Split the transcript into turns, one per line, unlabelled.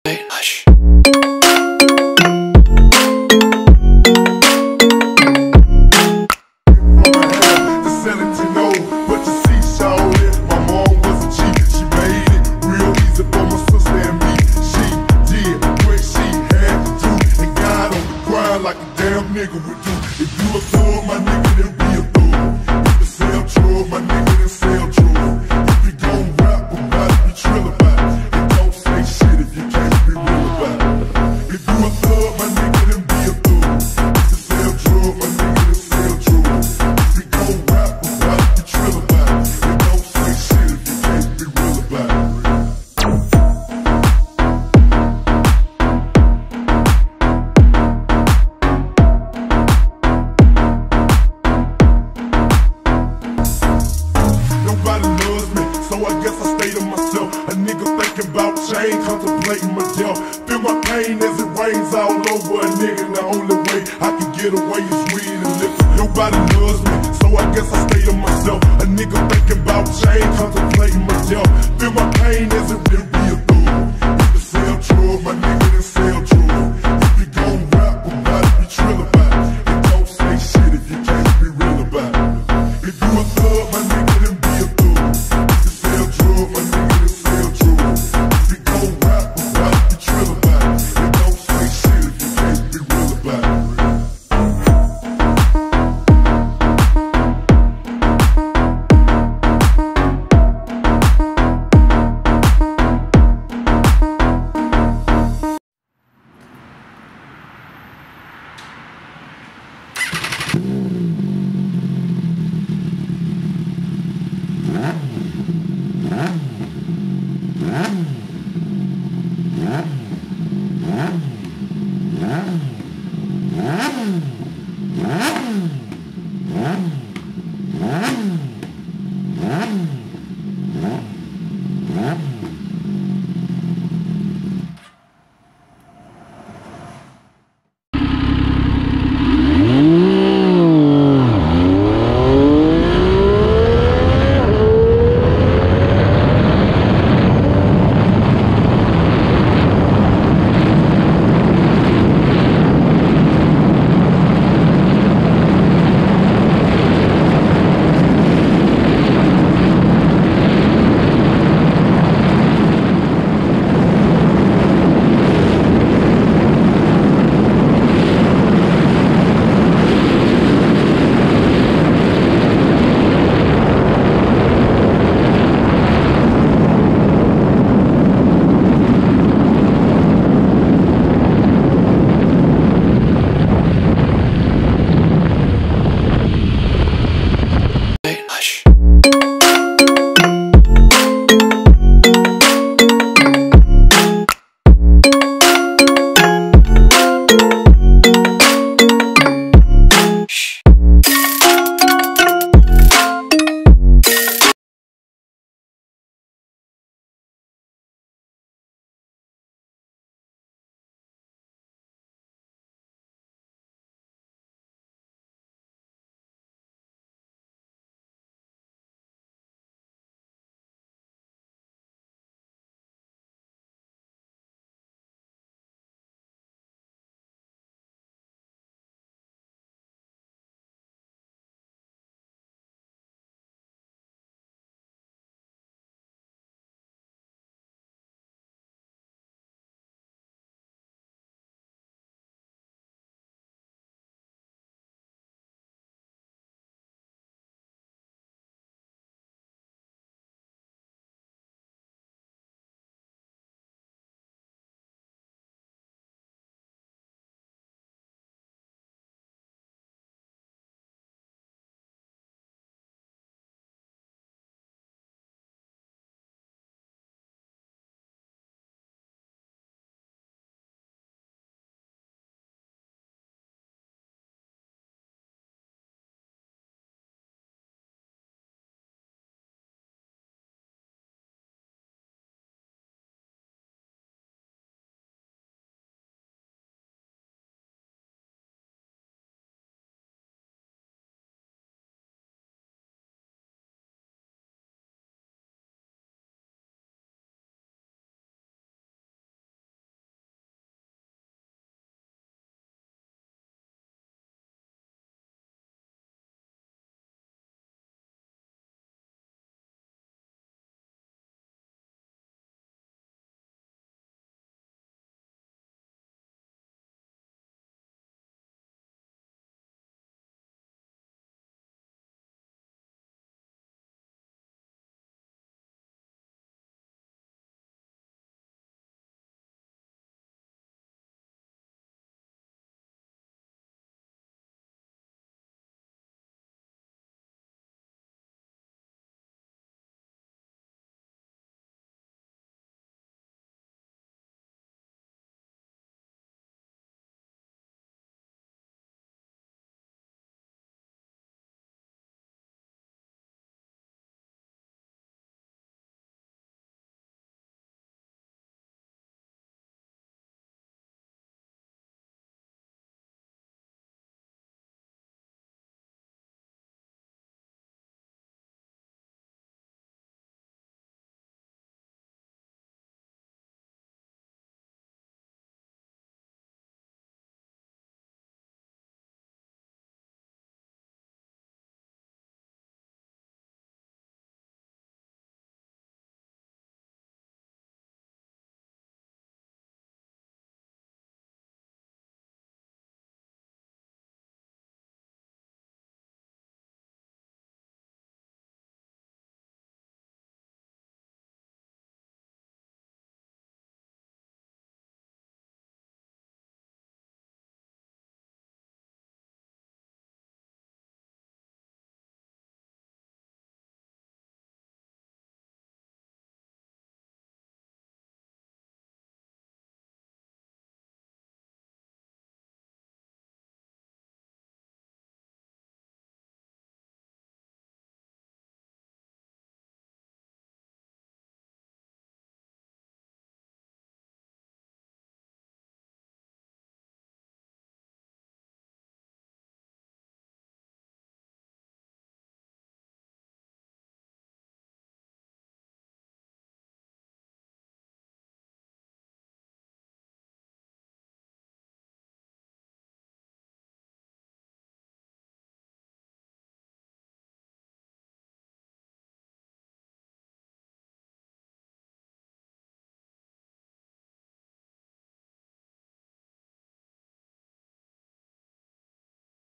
Hush.
Like a damn nigga would do. If you a thug, my nigga, then be a thug. If you sell drugs, my nigga, then sell drugs. If you gon' rap about it, be trill about it. And don't say shit if you can't be real about it. If you a thug, my nigga, then be a thug. If you sell drugs, my nigga, then sell drugs. If you gon' rap about it, be trill about it. And don't say shit if you can't be real about it. So I guess I stay to myself. A nigga thinking about change, contemplating my death. Feel my pain as it rains all over a nigga. And the only way I can get away is weed and liquor. Nobody loves me, so I guess I stay to myself. A nigga thinking about change, contemplating my death. Feel my pain as it will be a